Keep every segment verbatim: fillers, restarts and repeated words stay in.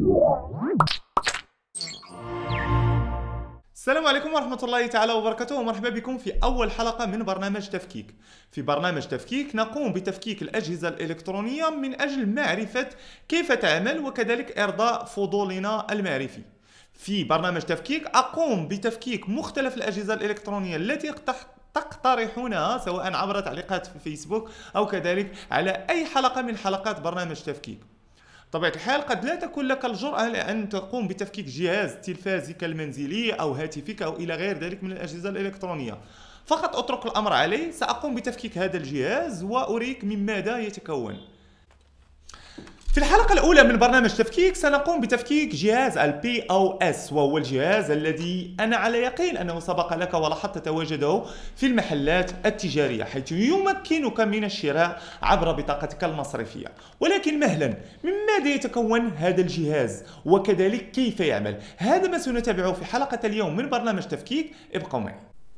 السلام عليكم ورحمة الله تعالى وبركاته، ومرحبا بكم في أول حلقة من برنامج تفكيك. في برنامج تفكيك نقوم بتفكيك الأجهزة الإلكترونية من أجل معرفة كيف تعمل وكذلك إرضاء فضولنا المعرفي. في برنامج تفكيك أقوم بتفكيك مختلف الأجهزة الإلكترونية التي تقترحونها سواء عبر تعليقات في فيسبوك أو كذلك على أي حلقة من حلقات برنامج تفكيك. طبيعة الحال قد لا تكون لك الجرأة لأن تقوم بتفكيك جهاز تلفازك المنزلي أو هاتفك أو إلى غير ذلك من الأجهزة الإلكترونية، فقط أترك الأمر علي. سأقوم بتفكيك هذا الجهاز وأريك من ماذا يتكون. في الحلقة الأولى من برنامج تفكيك سنقوم بتفكيك جهاز البي أو إس، وهو الجهاز الذي أنا على يقين أنه سبق لك ولاحظت تواجده في المحلات التجارية، حيث يمكنك من الشراء عبر بطاقتك المصرفية. ولكن مهلا، من ماذا يتكون هذا الجهاز وكذلك كيف يعمل؟ هذا ما سنتابعه في حلقة اليوم من برنامج تفكيك. ابقوا معي.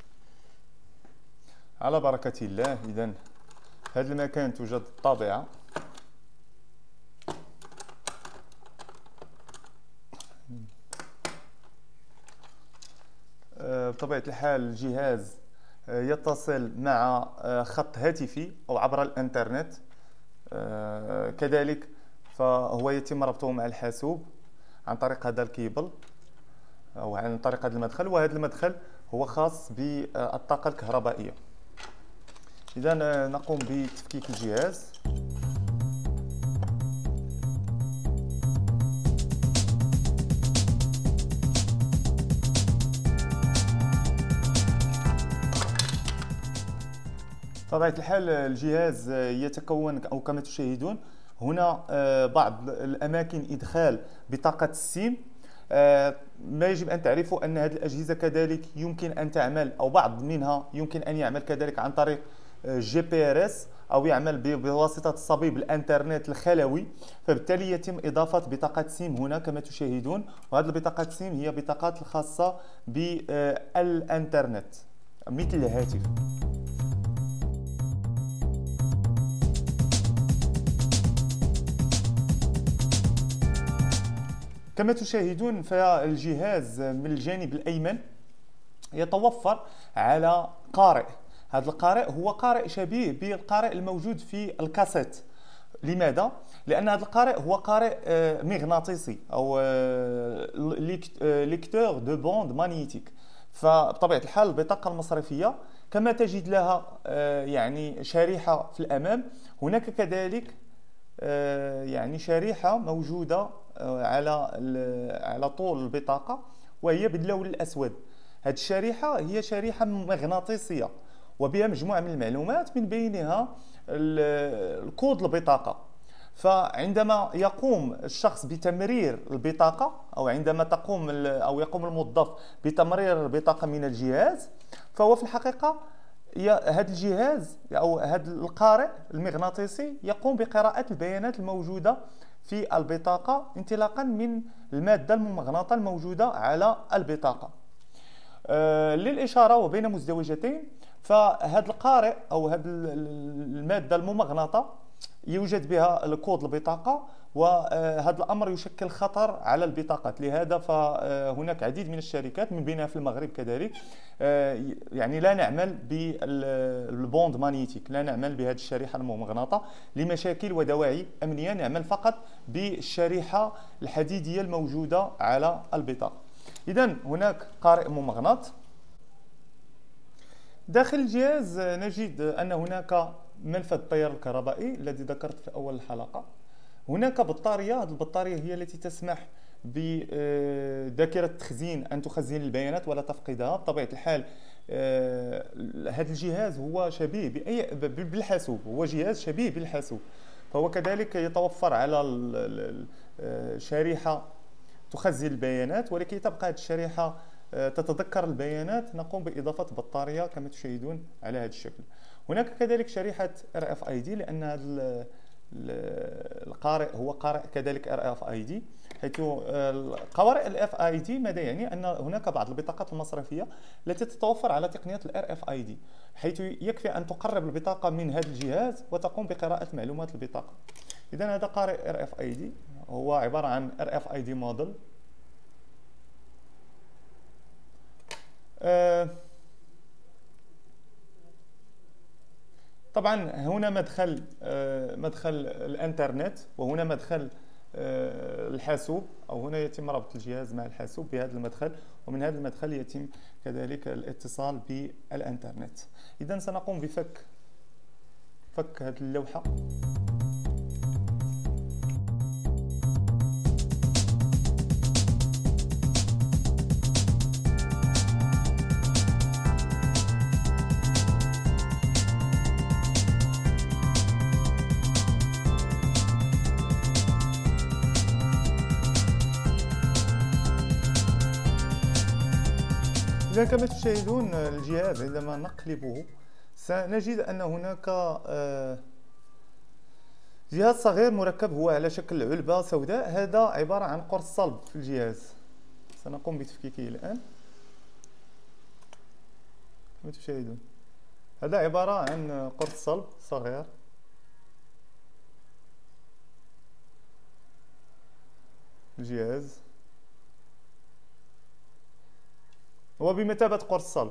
على بركة الله. إذن هذا المكان توجد الطابعة، بطبيعة الحال الجهاز يتصل مع خط هاتفي أو عبر الإنترنت، كذلك فهو يتم ربطه مع الحاسوب عن طريق هذا الكيبل أو عن طريق هذا المدخل، وهذا المدخل هو خاص بالطاقة الكهربائية. إذا نقوم بتفكيك الجهاز. بطبيعة الحال الجهاز يتكون أو كما تشاهدون هنا بعض الأماكن إدخال بطاقة السيم. ما يجب أن تعرفوا أن هذه الأجهزة كذلك يمكن أن تعمل أو بعض منها يمكن أن يعمل كذلك عن طريق جي بي ار اس أو يعمل بواسطة الصبيب الانترنت الخلوي، فبالتالي يتم إضافة بطاقة سيم هنا كما تشاهدون. وهذه البطاقة سيم هي بطاقات الخاصة بالانترنت مثل الهاتف. كما تشاهدون فالجهاز من الجانب الأيمن يتوفر على قارئ. هذا القارئ هو قارئ شبيه بالقارئ الموجود في الكاسيت. لماذا؟ لأن هذا القارئ هو قارئ مغناطيسي أو ليكتور دو بوند مانيتيك. فبطبيعة الحال البطاقة المصرفية كما تجد لها يعني شريحة في الأمام، هناك كذلك يعني شريحة موجودة على على طول البطاقة وهي باللون الأسود. هذه الشريحة هي شريحة مغناطيسية وبها مجموعة من المعلومات من بينها الكود البطاقة. فعندما يقوم الشخص بتمرير البطاقة أو عندما تقوم أو يقوم الموظف بتمرير البطاقة من الجهاز، فهو في الحقيقة هذا الجهاز أو هذا القارئ المغناطيسي يقوم بقراءة البيانات الموجودة في البطاقة انطلاقا من المادة الممغنطة الموجودة على البطاقة. آه للإشارة وبين مزدوجتين، فهذا القارئ أو هذه المادة الممغنطة يوجد بها الكود البطاقة، وهذا الأمر يشكل خطر على البطاقات. لهذا فهناك عديد من الشركات من بينها في المغرب كذلك يعني لا نعمل بالبوند مانيتيك، لا نعمل بهذه الشريحة الممغنطة لمشاكل ودواعي أمنية، نعمل فقط بالشريحة الحديدية الموجودة على البطاقة. إذن هناك قارئ ممغنط. داخل الجهاز نجد أن هناك منفذ التيار الكهربائي الذي ذكرت في أول الحلقة. هناك بطارية، هذه البطارية هي التي تسمح بذاكرة التخزين أن تخزن البيانات ولا تفقدها. بطبيعة الحال هذا الجهاز هو شبيه بأي بالحاسوب، هو جهاز شبيه بالحاسوب، فهو كذلك يتوفر على شريحة تخزن البيانات، ولكي تبقى هذه الشريحة تتذكر البيانات نقوم بإضافة بطارية كما تشاهدون على هذا الشكل. هناك كذلك شريحة ار اف اي دي، لأن هذا القارئ هو قارئ كذلك ار اف اي دي، حيث قوارئ ال اف اي دي ماذا يعني؟ أن هناك بعض البطاقات المصرفية التي تتوفر على تقنية ال ار اف اي دي، حيث يكفي أن تقرب البطاقة من هذا الجهاز وتقوم بقراءة معلومات البطاقة. إذا هذا قارئ ار اف اي دي هو عبارة عن ار اف اي دي موديل. طبعا هنا مدخل مدخل الانترنت، وهنا مدخل الحاسوب، او هنا يتم ربط الجهاز مع الحاسوب بهذا المدخل، ومن هذا المدخل يتم كذلك الاتصال بالانترنت. اذا سنقوم بفك فك هذه اللوحة. إذا كما تشاهدون الجهاز عندما نقلبه سنجد أن هناك جهاز صغير مركب هو على شكل علبة سوداء. هذا عبارة عن قرص صلب في الجهاز. سنقوم بتفكيكه الآن. كما تشاهدون هذا عبارة عن قرص صلب صغير. الجهاز هو بمثابة قرص صلب.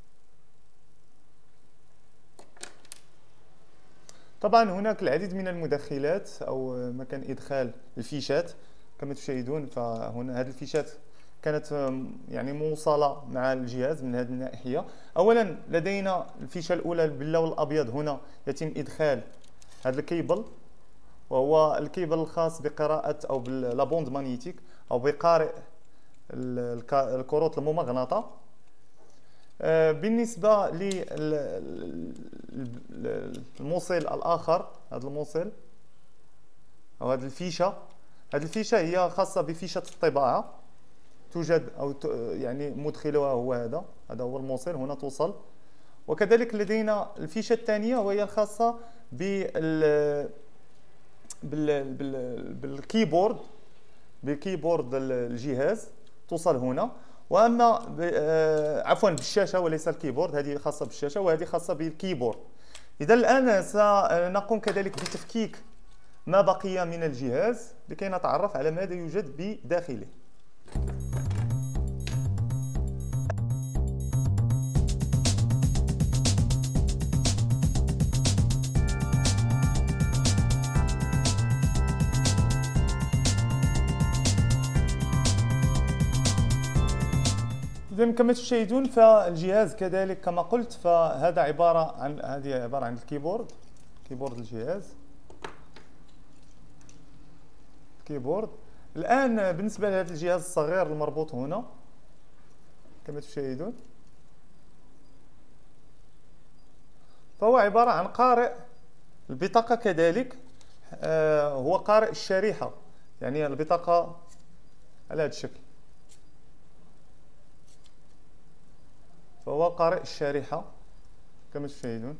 طبعا هناك العديد من المدخلات او مكان ادخال الفيشات كما تشاهدون. فهنا هذه الفيشات كانت يعني موصلة مع الجهاز من هذه الناحية. اولا لدينا الفيشة الاولى باللون الابيض، هنا يتم ادخال هذا الكيبل، وهو الكيبل الخاص بقراءة او باللابوند مانيتيك او بقارئ الكروت الممغنطة. بالنسبة للموصل الآخر، هذا الموصل أو هذه الفيشة، هذه الفيشة هي خاصة بفيشة الطباعة. توجد أو يعني مدخلها هو هذا، هذا هو الموصل، هنا توصل. وكذلك لدينا الفيشة الثانية وهي الخاصة بال بالكيبورد بالكيبورد الجهاز، توصل هنا. واما عفوا بالشاشه وليس الكيبورد، هذه خاصه بالشاشه وهذه خاصه بالكيبورد. اذا الان سنقوم كذلك بتفكيك ما بقي من الجهاز لكي نتعرف على ماذا يوجد بداخله. إذا كما تشاهدون فالجهاز كذلك كما قلت، فهذا عبارة عن هذه عبارة عن الكيبورد، كيبورد الجهاز، كيبورد. الآن بالنسبة لهذا الجهاز الصغير المربوط هنا كما تشاهدون، فهو عبارة عن قارئ البطاقة كذلك. آه هو قارئ الشريحة، يعني البطاقة على هذا الشكل، فهو قارئ الشريحة كما تشاهدون.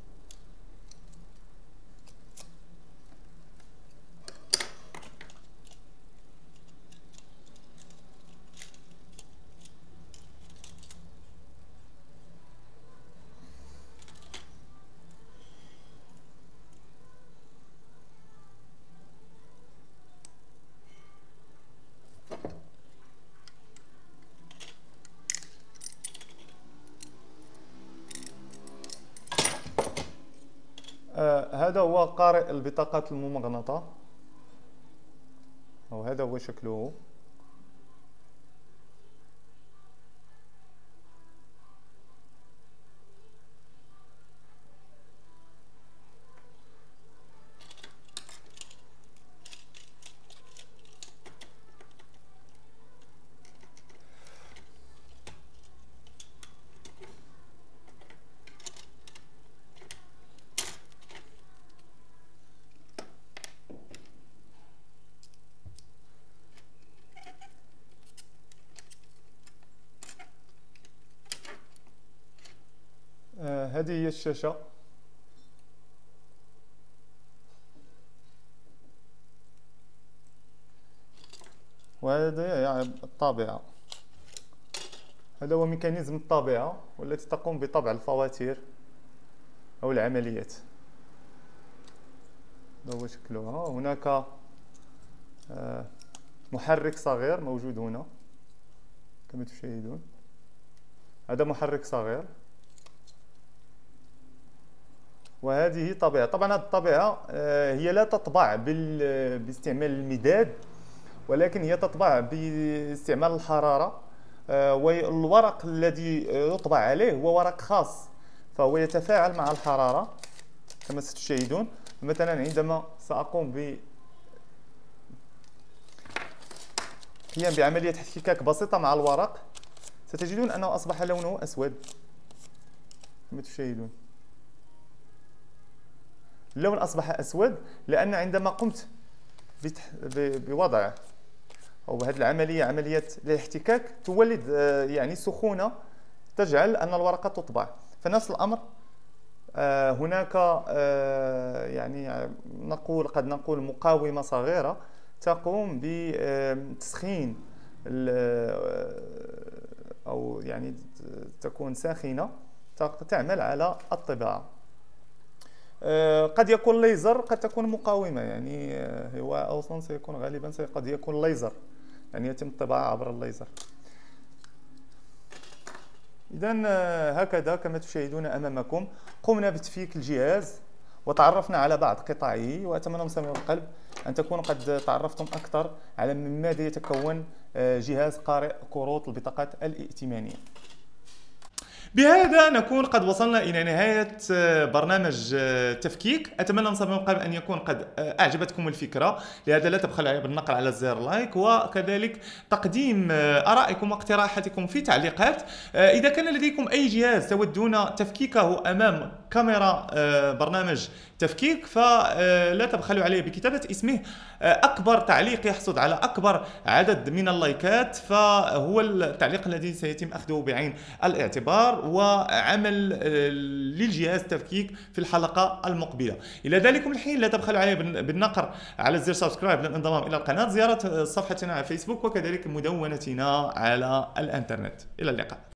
آه هذا هو قارئ البطاقات الممغنطة، وهذا هو شكله. آه هذه هي الشاشة. وهذا يعني الطابعة، هذا هو ميكانيزم الطابعة والتي تقوم بطبع الفواتير أو العمليات. هذا هو شكلها. هناك محرك صغير موجود هنا كما تشاهدون. هذا محرك صغير، وهذه طبيعة. طبعا هذه الطبيعة هي لا تطبع باستعمال المداد، ولكن هي تطبع باستعمال الحرارة، والورق الذي يطبع عليه هو ورق خاص، فهو يتفاعل مع الحرارة كما ستشاهدون. مثلا عندما سأقوم ب قيام بعملية احتكاك بسيطة مع الورق، ستجدون أنه أصبح لونه أسود كما تشاهدون. اللون أصبح أسود لأن عندما قمت بوضع أو بهذه العملية، عملية الاحتكاك، تولد يعني سخونة تجعل أن الورقة تطبع. فنفس الأمر هناك يعني نقول قد نقول مقاومة صغيرة تقوم بتسخين أو يعني تكون ساخنة تعمل على الطباعة. قد يكون ليزر، قد تكون مقاومة، يعني هو أصلا سيكون غالبا قد يكون ليزر، يعني يتم الطباعة عبر الليزر. إذن هكذا كما تشاهدون أمامكم قمنا بتفكيك الجهاز وتعرفنا على بعض قطعه، وأتمنى من صميم القلب أن تكونوا قد تعرفتم أكثر على من ماذا يتكون جهاز قارئ كروت البطاقات الائتمانية. بهذا نكون قد وصلنا إلى نهاية برنامج تفكيك. أتمنى من صميم القلب أن يكون قد أعجبتكم الفكرة، لهذا لا تبخلوا بالنقر على زر لايك، وكذلك تقديم آرائكم واقتراحاتكم في تعليقات. إذا كان لديكم أي جهاز تودون تفكيكه أمام كاميرا برنامج تفكيك، فلا تبخلوا عليه بكتابة اسمه. أكبر تعليق يحصد على أكبر عدد من اللايكات فهو التعليق الذي سيتم أخذه بعين الاعتبار وعمل للجهاز تفكيك في الحلقة المقبلة. إلى ذلك الحين لا تبخلوا عليه بالنقر على زر سبسكرايب للانضمام إلى القناة، زيارة صفحتنا على فيسبوك، وكذلك مدونتنا على الانترنت. إلى اللقاء.